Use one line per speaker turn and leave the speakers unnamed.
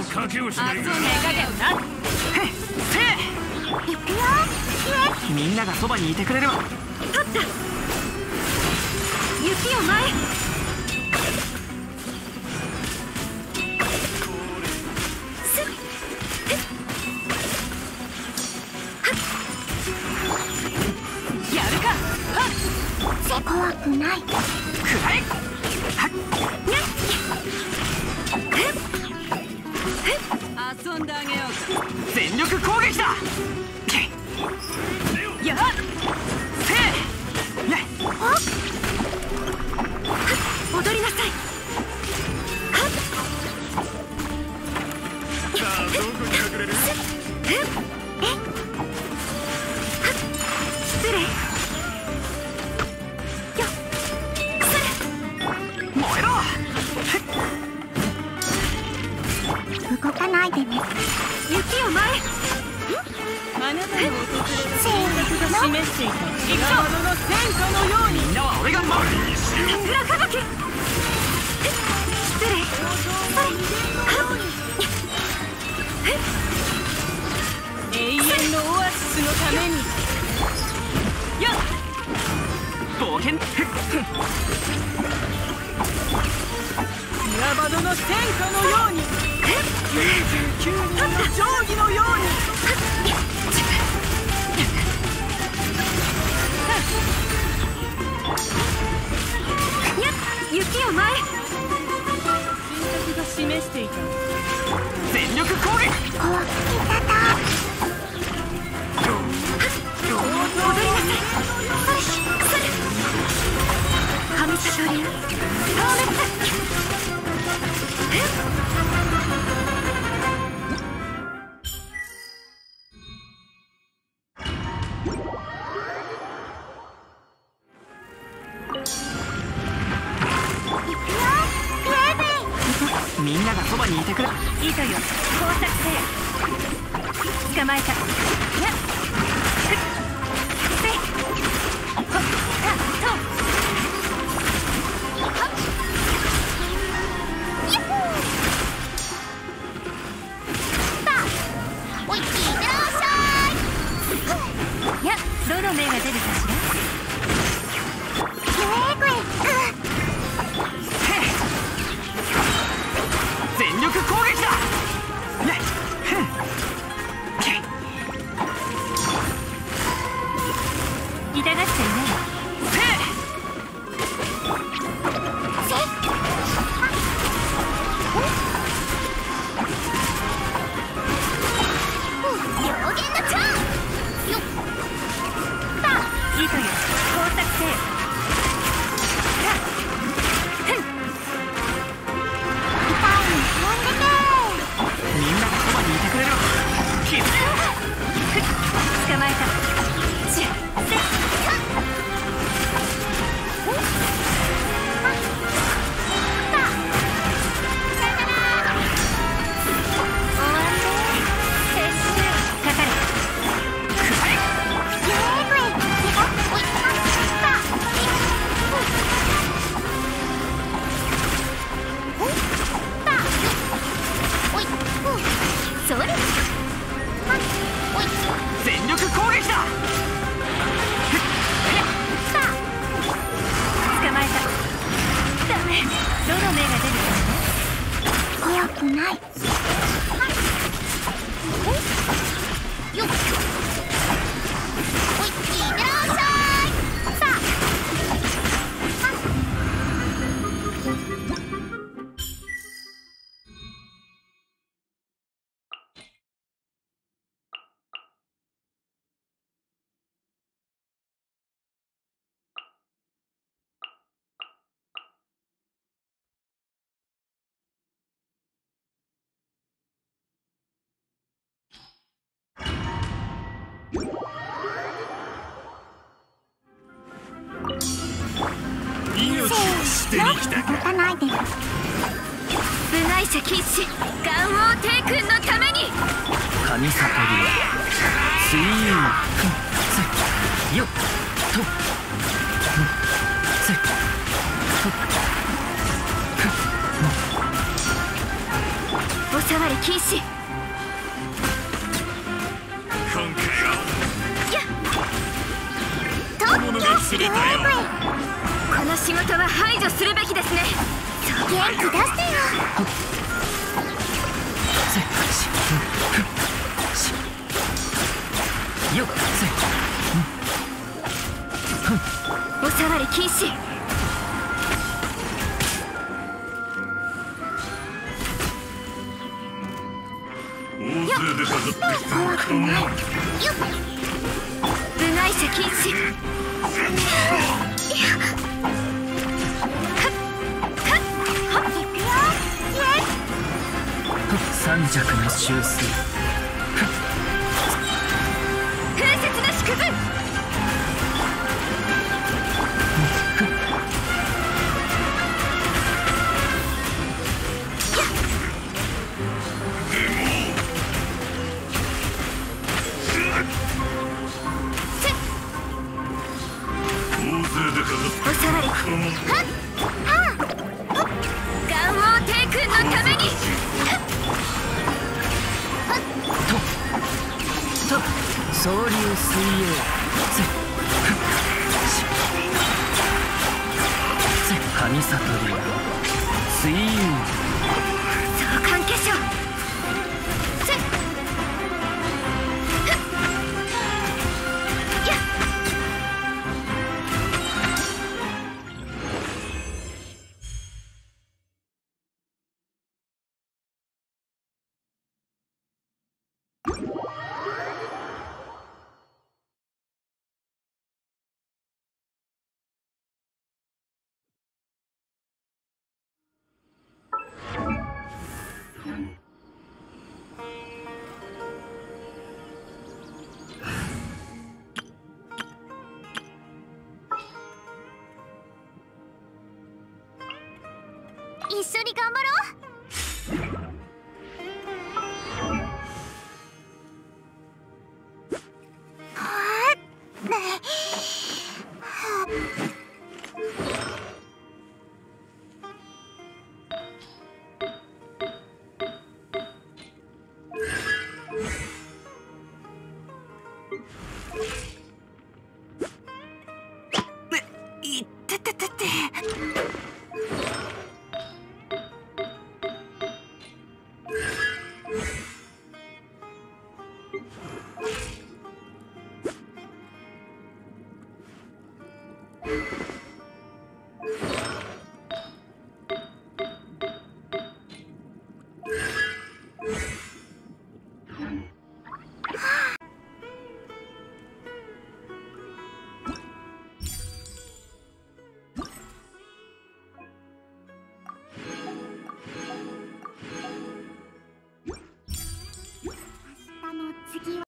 賭けをしない。
遊んでかけよな。
行くよ。
みんながそばにいてくれるわ。
取った。雪を前。
やるか。
怖くない。
くらえ。
遊んであげようか。
全力攻撃だ。
やっ
せい。ね。
踊りなさい。
さあどこに隠れる？
失礼。
燃えろ。
動かないでね。雪を前。
あなたの訪れが示していた岩物の戦火のように。
みんなは俺が守る。
桜吹雪。失礼。
永遠のオアシスのために。よっ
冒険。
岩場の戦火のように。99人の定規のように。
雪を前。
選択が示していた。
全力攻撃。
怖くいただ。踊りなさい。神里流。
みんながそばにいてくれ。
糸よ、工作せ。捕まえた。やっ。せい。ほっ。と。おい、いってらっしゃい。や、どの目が出るかしら。
全力攻撃だ。
痛がっちゃいない。
捨てに来たか。
動かないで。部外者禁止。元王帝君のために。
神里流スイーツよっとつ
おさわり。 り禁止。
今回は
と
本物が釣れたよ。
この仕事は排除するべきですね。元気出してよ。
よっ
お触り禁止。
大勢で飾ってきたのかな。
部外者禁止。
三尺の修正。
風雪なしくず。
大勢で飾って
お触り。元王帝君のために。
総流水泳。神悟り水遊。
相関化粧。一緒に頑張ろう。いってててて。